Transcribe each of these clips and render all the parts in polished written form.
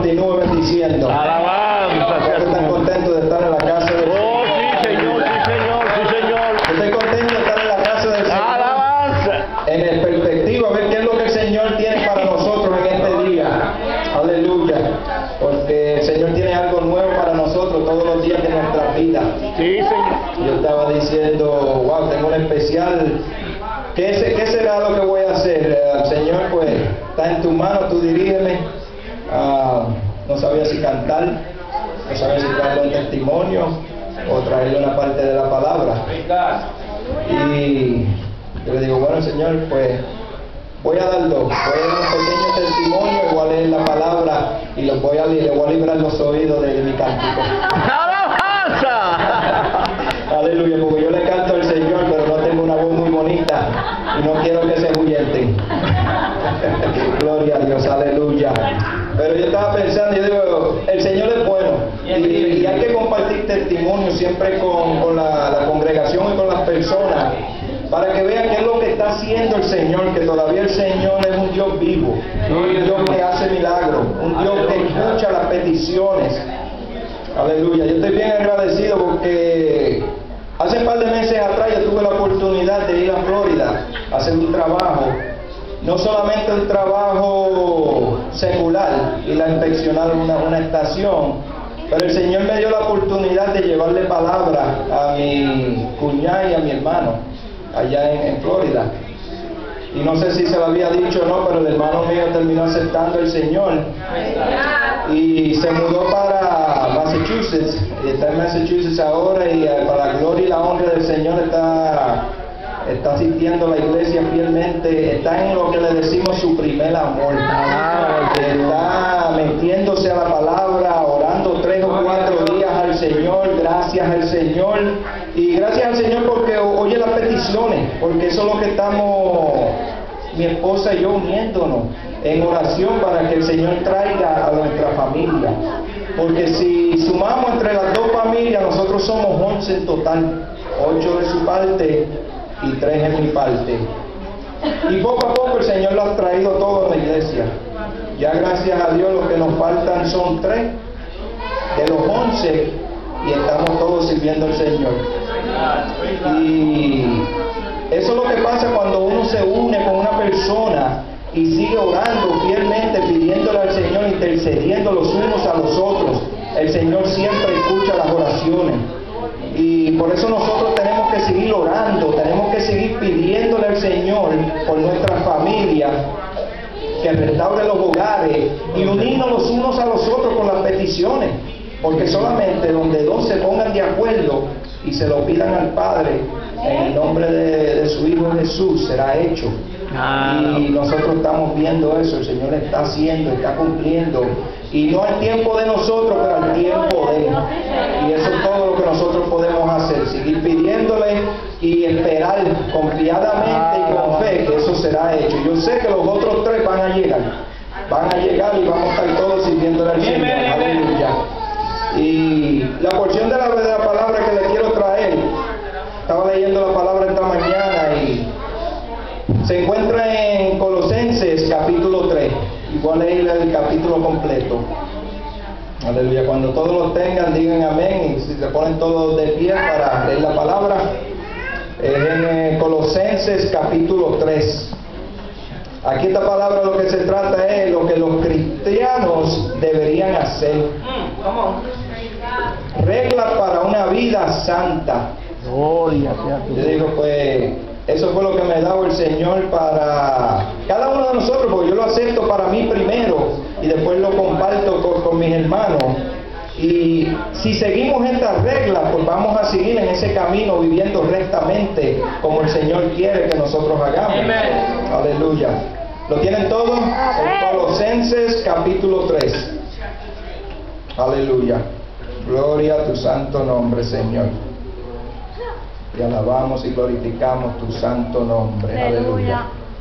continúe bendiciendo. Alabanza sea ¿Cuántos están tu nombre. contentos de estar en la casa del Señor? Oh, sí, Señor, sí, Señor, sí, Señor. Estoy contento de estar en la casa del Señor. Alabanza. En el perspectiva, a ver qué es lo que el Señor tiene para nosotros en este día. Aleluya. Porque el Señor tiene algo nuevo para nosotros todos los días de nuestra vida. Sí, Señor. Yo estaba diciendo, wow, tengo un especial. ¿Qué será lo que voy a hacer? Señor, pues está en tu mano, tú dirígeme. No sabía si cantar, no sabía si traerle un testimonio o traerle una parte de la palabra. Y yo le digo, bueno, Señor, pues voy a dar dos. Voy a dar un pequeño testimonio, igual es la palabra, y le voy a librar los oídos de mi cántico. Alabanza. Aleluya, porque yo le canto al Señor, pero no tengo una voz muy bonita y no quiero que se ahuyenten. Gloria a Dios, aleluya. Pero yo estaba pensando, yo digo, el Señor es bueno y hay que compartir testimonio siempre con la congregación y con las personas para que vean qué es lo que está haciendo el Señor, que todavía el Señor es un Dios vivo, un Dios que hace milagros, un Dios que escucha las peticiones. Aleluya, yo estoy bien agradecido porque hace un par de meses atrás yo tuve la oportunidad de ir a Florida a hacer un trabajo, no solamente un trabajo secular, ir a inspeccionar una estación, pero el Señor me dio la oportunidad de llevarle palabra a mi cuñada y a mi hermano allá en Florida. Y no sé si se lo había dicho o no, pero el hermano mío terminó aceptando al Señor y se mudó para Massachusetts, y está en Massachusetts ahora, y para la gloria y la honra del Señor está asistiendo a la iglesia fielmente, está en lo que le decimos su primer amor, está metiéndose a la palabra, orando 3 o 4 días al Señor, gracias al Señor, y gracias al Señor porque oye las peticiones, porque eso es lo que estamos, mi esposa y yo, uniéndonos en oración para que el Señor traiga a nuestra familia, porque si sumamos entre las dos familias, nosotros somos 11 en total, 8 de su parte y 3 en mi parte. Y poco a poco el Señor lo ha traído todo en la iglesia. Ya gracias a Dios lo que nos faltan son 3 de los 11 y estamos todos sirviendo al Señor. Y eso es lo que pasa cuando uno se une con una persona y sigue orando fielmente, pidiéndole al Señor, intercediendo los unos a los otros. El Señor siempre escucha las oraciones. Y por eso nosotros tenemos que seguir orando, tenemos que seguir pidiéndole al Señor por nuestra familia, que restaure los hogares y unirnos los unos a los otros con las peticiones, porque solamente donde dos se pongan de acuerdo y se lo pidan al Padre en el nombre de su Hijo Jesús, será hecho. Y nosotros estamos viendo eso, el Señor está haciendo, está cumpliendo, y no al tiempo de nosotros, pero al tiempo de Él. Y eso es todo lo que nosotros podemos hacer, seguir pidiéndole y esperar confiadamente y con fe que eso será hecho. Yo sé que los otros 3 van a llegar y vamos a estar todos sirviéndole al Señor. Aleluya. Y la porción de la palabra que le quiero traer, estaba leyendo la palabra esta mañana y se encuentra en Colosenses capítulo 3. Y voy a leer el capítulo completo. Aleluya. Cuando todos lo tengan, digan amén. Y si se ponen todos de pie para leer la palabra, en Colosenses capítulo 3. Aquí esta palabra lo que se trata es lo que los cristianos deberían hacer. Reglas para una vida santa. Gloria sea tu Yo digo, pues eso fue lo que me daba el Señor para cada uno de nosotros, porque yo lo acepto para mí primero y después lo comparto con mis hermanos. Y si seguimos estas reglas, pues vamos a seguir en ese camino viviendo rectamente como el Señor quiere que nosotros hagamos. Aleluya. ¿Lo tienen todos? En Colosenses capítulo 3. Aleluya. Gloria a tu santo nombre, Señor. Y alabamos y glorificamos tu santo nombre. Aleluya.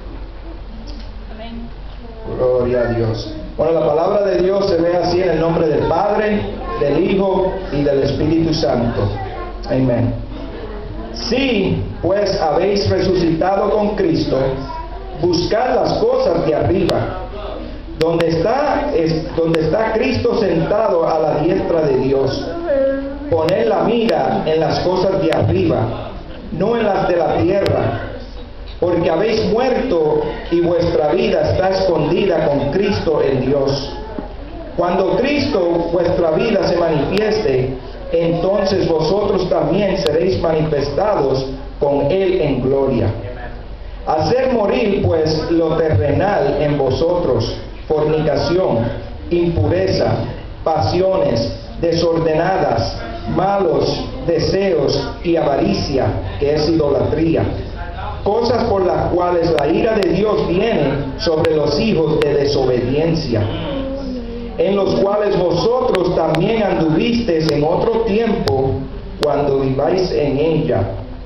Amén. Gloria a Dios. Bueno, la palabra de Dios se ve así en el nombre del Padre, del Hijo y del Espíritu Santo. Amén. Si pues habéis resucitado con Cristo, buscad las cosas de arriba, donde está Cristo sentado a la diestra de Dios. Poned la mira en las cosas de arriba, no en las de la tierra, porque habéis muerto y vuestra vida está escondida con Cristo en Dios. Cuando Cristo, vuestra vida, se manifieste, entonces vosotros también seréis manifestados con Él en gloria. Hacer morir pues lo terrenal en vosotros: fornicación, impureza, pasiones desordenadas, malos deseos y avaricia, que es idolatría, cosas por las cuales la ira de Dios viene sobre los hijos de desobediencia, en los cuales vosotros también anduvisteis en otro tiempo cuando viváis en ella.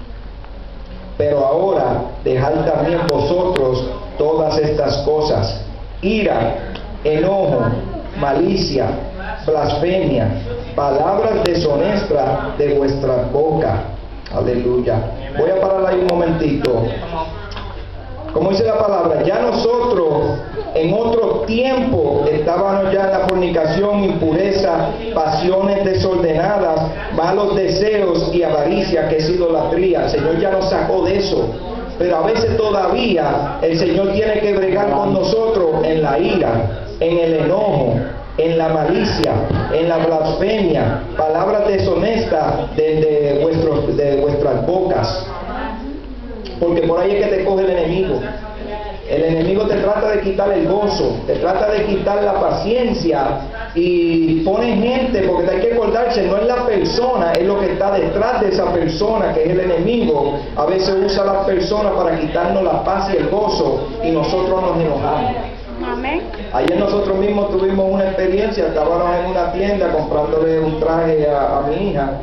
Pero ahora dejad también vosotros todas estas cosas: ira, enojo, malicia, blasfemia, palabras deshonestas de vuestra boca. Aleluya. Voy a parar ahí un momentito. Como dice la palabra, ya nosotros en otro tiempo estábamos ya en la fornicación, impureza, pasiones desordenadas, malos deseos y avaricia, que es idolatría. El Señor ya nos sacó de eso. Pero a veces todavía el Señor tiene que bregar con nosotros en la ira, en el enojo, en la malicia, en la blasfemia, palabras deshonestas de vuestras bocas. Porque por ahí es que te coge el enemigo. El enemigo te trata de quitar el gozo, te trata de quitar la paciencia, y pone gente, porque hay que acordarse, no es la persona, es lo que está detrás de esa persona, que es el enemigo. A veces usa a las personas para quitarnos la paz y el gozo, y nosotros nos enojamos. Amén. Ayer nosotros mismos tuvimos una experiencia. Estábamos en una tienda comprándole un traje a mi hija,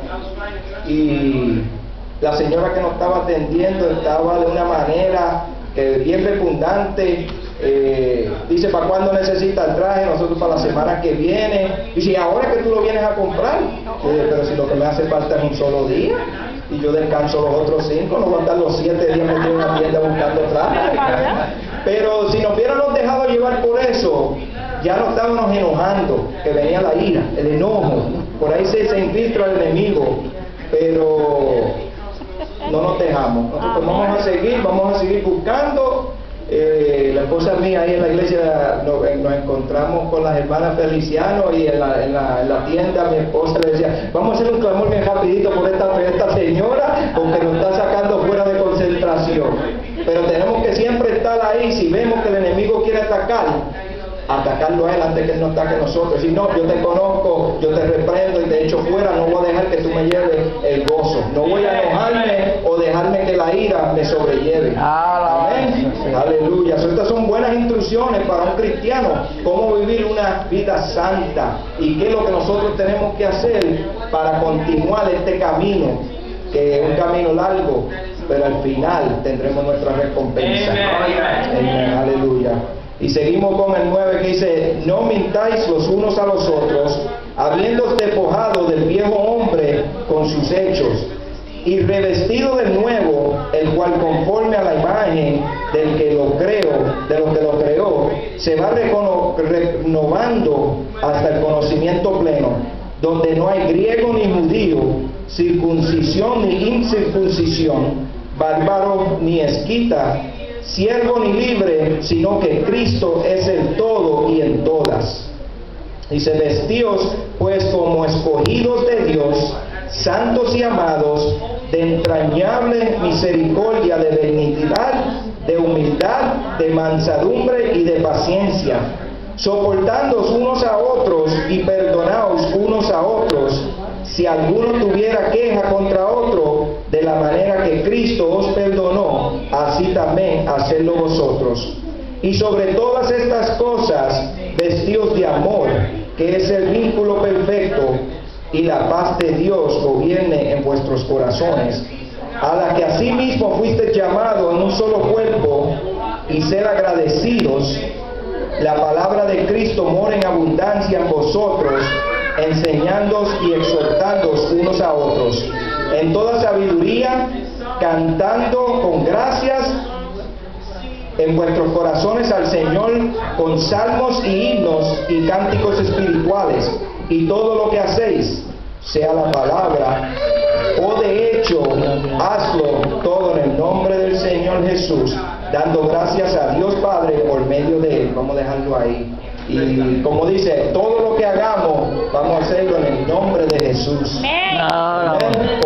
y la señora que nos estaba atendiendo estaba de una manera que bien redundante. Dice: ¿para cuándo necesita el traje? Nosotros para la semana que viene. Dice: ¿y ahora que tú lo vienes a comprar? Pero si lo que me hace falta es un solo día, y yo descanso los otros 5, no voy a estar los 7 días metido en una tienda buscando traje. Pero si nos hubiéramos dejado llevar por eso, ya nos estábamos enojando, que venía la ira, el enojo. Por ahí se infiltra el enemigo, pero no nos dejamos. Nosotros vamos a seguir buscando. La esposa mía, ahí en la iglesia nos encontramos con las hermanas Feliciano, y en la tienda mi esposa le decía: vamos a hacer un clamor bien rapidito por esta señora, porque nos está sacando fuera de concentración. Pero tenemos que siempre estar ahí. Si vemos que el enemigo quiere atacarlo a él antes que él nos ataque a nosotros. Si no, yo te conozco, yo te reprendo y te echo fuera. No voy a dejar que tú me lleves el gozo. No voy a enojarme o dejarme que la ira me sobrelleve. Amén. Aleluya. Estas son buenas instrucciones para un cristiano: cómo vivir una vida santa, y qué es lo que nosotros tenemos que hacer para continuar este camino, que es un camino largo, pero al final tendremos nuestra recompensa. Amén. Aleluya. Y seguimos con el 9, que dice: no mintáis los unos a los otros, habiendo despojado del viejo hombre con sus hechos, y revestido del nuevo, el cual conforme a la imagen del que lo creó, se va renovando hasta el conocimiento pleno, donde no hay griego ni judío, circuncisión ni incircuncisión, bárbaro ni esquita, siervo ni libre, sino que Cristo es el todo y en todas. Dice: vestíos pues como escogidos de Dios, santos y amados, de entrañable misericordia, de benignidad, de humildad, de mansedumbre y de paciencia, soportándoos unos a otros y perdonaos unos a otros, si alguno tuviera queja contra otro, de la manera que Cristo os perdonó, así también hacedlo vosotros. Y sobre todas estas cosas, vestíos de amor, que es el vínculo perfecto, y la paz de Dios gobierne en vuestros corazones, a la que asimismo fuisteis llamados en un solo cuerpo, y ser agradecidos. La palabra de Cristo mora en abundancia en vosotros, enseñándoos y exhortándoos unos a otros, en toda sabiduría, cantando con gracias en vuestros corazones al Señor con salmos y himnos y cánticos espirituales, y todo lo que hacéis, sea la palabra o de hecho, hazlo todo en el nombre del Señor Jesús, dando gracias a Dios Padre por medio de Él. Vamos a dejarlo ahí. Y como dice, todo lo que hagamos, vamos a hacerlo en el nombre de Jesús. No, no. Amén.